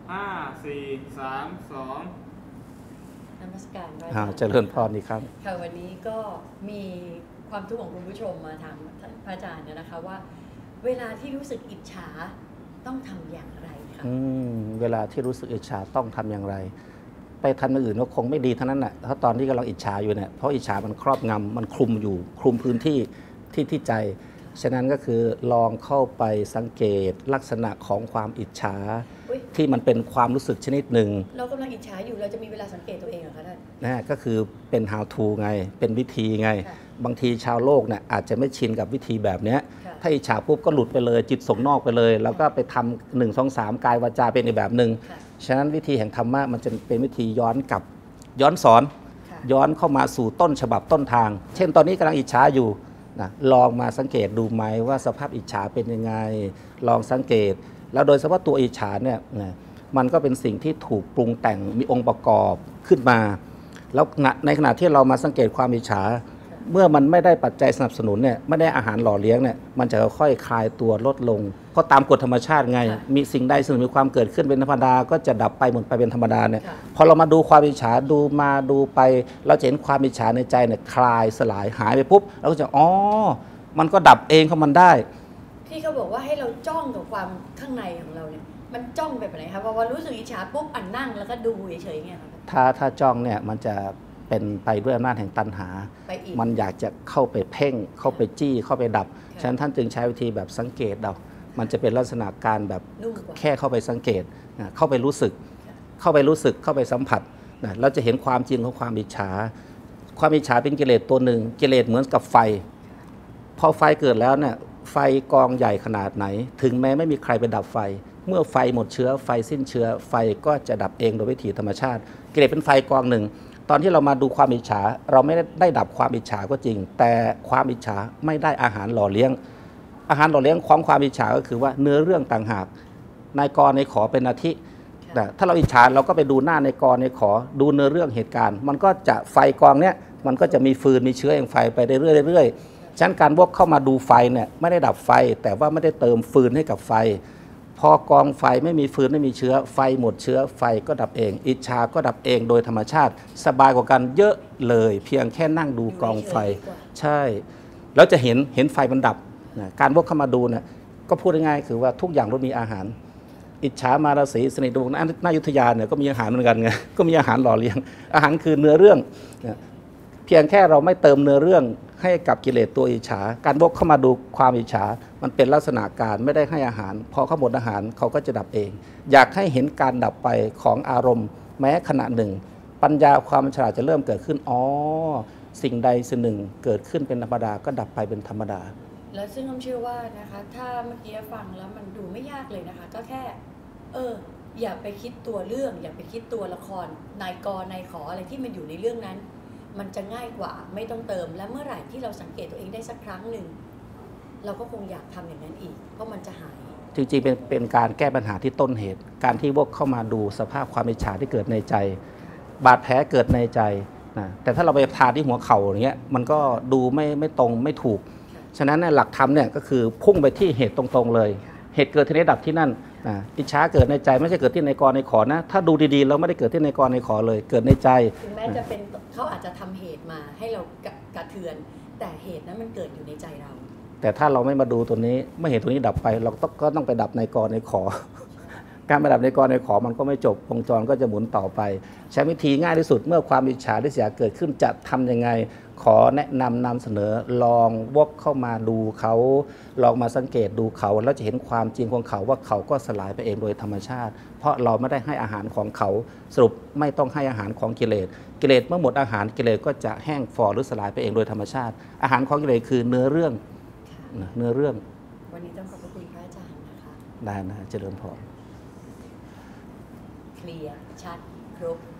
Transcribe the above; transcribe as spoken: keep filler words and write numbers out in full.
ห้าสี่สามสองนมัสการพระอาอ่าจารย์เจริญพรอีกครั้งค่ะวันนี้ก็มีความทุกข์ของคุณผู้ชมมาถามพระอาจารย์นะคะว่าเวลาที่รู้สึกอิจฉาต้องทำอย่างไรคะอืมเวลาที่รู้สึกอิจฉาต้องทำอย่างไร ไปทำอย่างอื่นก็คงไม่ดีเท่านั้นแหละถ้าตอนที่กำลังอิจฉาอยู่เนี่ยเพราะอิจฉามันครอบงำมันคลุมอยู่คลุมพื้นที่ที่ที่ใจฉะนั้นก็คือลองเข้าไปสังเกตลักษณะของความอิจฉาที่มันเป็นความรู้สึกชนิดหนึ่งเรากำลังอิจฉาอยู่เราจะมีเวลาสังเกตตัวเองเหรอคะท่านนะก็คือเป็น how to ไงเป็นวิธีไงบางทีชาวโลกเนี่ยอาจจะไม่ชินกับวิธีแบบนี้ถ้าอิจฉาปุ๊บก็หลุดไปเลยจิตส่งนอกไปเลยแล้วก็ไปทำหนึ่งสองสามกายวาจาเป็นอีกแบบหนึ่งฉะนั้นวิธีแห่งธรรมะมันจะเป็นวิธีย้อนกลับย้อนสอนย้อนเข้ามาสู่ต้นฉบับต้นทางเช่นตอนนี้กำลังอิจฉาอยู่นะลองมาสังเกตดูไหมว่าสภาพอิจฉาเป็นยังไงลองสังเกตแล้วโดยเฉพาะตัวอิจฉาเนี่ยมันก็เป็นสิ่งที่ถูกปรุงแต่งมีองค์ประกอบขึ้นมาแล้วในขณะที่เรามาสังเกตความอิจฉาเมื่อมันไม่ได้ปัจจัยสนับสนุนเนี่ยไม่ได้อาหารหล่อเลี้ยงเนี่ยมันจะค่อยคลายตัวลดลงเพราะตามกฎธรรมชาติไงมีสิ่งใดสิ่งหนึ่งมีความเกิดขึ้นเป็นธรรมดาก็จะดับไปหมดไปเป็นธรรมดาเนี่ยพอเรามาดูความอิจฉาดูมาดูไปเราจะเห็นความอิจฉาในใจเนี่ยคลายสลายหายไปปุ๊บเราก็จะอ๋อมันก็ดับเองของมันได้ที่เขาบอกว่าให้เราจ้องกับความข้างในของเราเนี่ยมันจ้องแบบไหนคะเพราะว่ารู้สึกอิจฉาปุ๊บอ่านนั่งแล้วก็ดูเฉยๆเงี้ยค่ะถ้าถ้าจ้องเนี่ยมันจะเป็นไปด้วยอำนาจแห่งตัณหามันอยากจะเข้าไปเพ่งเข้าไปจี้เข้าไปดับฉะนั้นท่านจึงใช้วิธีแบบสังเกตเรามันจะเป็นลักษณะการแบบแค่เข้าไปสังเกตเข้าไปรู้สึกเข้าไปรู้สึกเข้าไปสัมผัสเราจะเห็นความจริงของความอิจฉาความอิจฉาเป็นกิเลสตัวหนึ่งกิเลสเหมือนกับไฟพอไฟเกิดแล้วเนี่ยไฟกองใหญ่ขนาดไหนถึงแม้ไม่มีใครไปดับไฟเมื่อไฟหมดเชื้อไฟสิ้นเชื้อไฟก็จะดับเองโดยวิถีธรรมชาติกิเลสเป็นไฟกองหนึ่งตอนที่เรามาดูความอิจฉาเราไม่ได้ดับความอิจฉาก็จริงแต่ความอิจฉาไม่ได้อาหารหล่อเลี้ยงอาหารหล่อเลี้ยงของความอิจฉาก็คือว่าเนื้อเรื่องต่างหากนายกในขอเป็นอาทิแต่ถ้าเราอิจฉาเราก็ไปดูหน้าในกในขอดูเนื้อเรื่องเหตุการณ์มันก็จะไฟกองเนี้ยมันก็จะมีฟืนมีเชื้อแห่งไฟไปเรื่อยๆเรื่อยๆฉะนั้นการวกเข้ามาดูไฟเนี่ยไม่ได้ดับไฟแต่ว่าไม่ได้เติมฟืนให้กับไฟพอกองไฟไม่มีฟืนไม่มีเชื้อไฟหมดเชื้อไฟก็ดับเองอิจฉาก็ดับเองโดยธรรมชาติสบายกว่ากันเยอะเลยเพียงแค่นั่งดูกองไฟใช่แล้วจะเห็นเห็นไฟมันดับนะการวกเข้ามาดูเนี่ยก็พูดง่ายๆคือว่าทุกอย่างต้องมีอาหารอิจฉามาราศีสนิทดวงนายุทธยาเนี่ยก็มีอาหารเหมือนกันไงก็มีอาหารหล่อเลี้ยงอาหารคือเนื้อเรื่องเพียงแค่เราไม่เติมเนื้อเรื่องให้กับกิเลสตัวอิจฉาการวกเข้ามาดูความอิจฉามันเป็นลักษณะการไม่ได้ให้อาหารพอเขาหมดอาหารเขาก็จะดับเองอยากให้เห็นการดับไปของอารมณ์แม้ขณะหนึ่งปัญญาความฉลาดจะเริ่มเกิดขึ้นอ๋อสิ่งใดสิ่งหนึ่งเกิดขึ้นเป็นธรรมดาก็ดับไปเป็นธรรมดาแล้วซึ่งผมเชื่อว่านะคะถ้าเมื่อกี้ฟังแล้วมันดูไม่ยากเลยนะคะก็แค่เอออย่าไปคิดตัวเรื่องอย่าไปคิดตัวละครนายกนายขออะไรที่มันอยู่ในเรื่องนั้นมันจะง่ายกว่าไม่ต้องเติมและเมื่อไหร่ที่เราสังเกตตัวเองได้สักครั้งหนึ่งเราก็คงอยากทำอย่างนั้นอีกเพราะมันจะหายจริงๆเป็นเป็นการแก้ปัญหาที่ต้นเหตุการที่วกเข้ามาดูสภาพความอิจฉาที่เกิดในใจบาดแผลเกิดในใจนะแต่ถ้าเราไปทาที่หัวเข่าอย่างเงี้ยมันก็ดูไม่ไม่ตรงไม่ถูกฉะนั้นหลักธรรมเนี่ยก็คือพุ่งไปที่เหตุตรงๆเลยเหตุเกิดที่ไหนดับที่นั่นอิจฉาเกิดในใจไม่ใช่เกิดที่ในกรในขอนะถ้าดูดีๆเราไม่ได้เกิดที่ในกรในขอเลยเกิดในใจถึงแม้จะเป็นเขาอาจจะทำเหตุมาให้เรากระเทือนแต่เหตุนั้นมันเกิดอยู่ในใจเราแต่ถ้าเราไม่มาดูตัวนี้ไม่เห็นตัวนี้ดับไปเราต้องก็ต้องไปดับในกรในขอการไปดับในกรในขอมันก็ไม่จบวงจรก็จะหมุนต่อไปใช้วิธีง่ายที่สุดเมื่อความอิจฉาริษยาเกิดขึ้นจะทำยังไงขอแนะนำนำเสนอลองวกเข้ามาดูเขาลองมาสังเกตดูเขาแล้วจะเห็นความจริงของเขาว่าเขาก็สลายไปเองโดยธรรมชาติเพราะเราไม่ได้ให้อาหารของเขาสรุปไม่ต้องให้อาหารของกิเลสกิเลสเมื่อหมดอาหารกิเลสก็จะแห้งฝ่อหรือสลายไปเองโดยธรรมชาติอาหารของกิเลสคือเนื้อเรื่องเนื้อเรื่องวันนี้ต้องขอบคุณพระอาจารย์นะคะได้นะเจริญพรเคลียร์ชัดครบ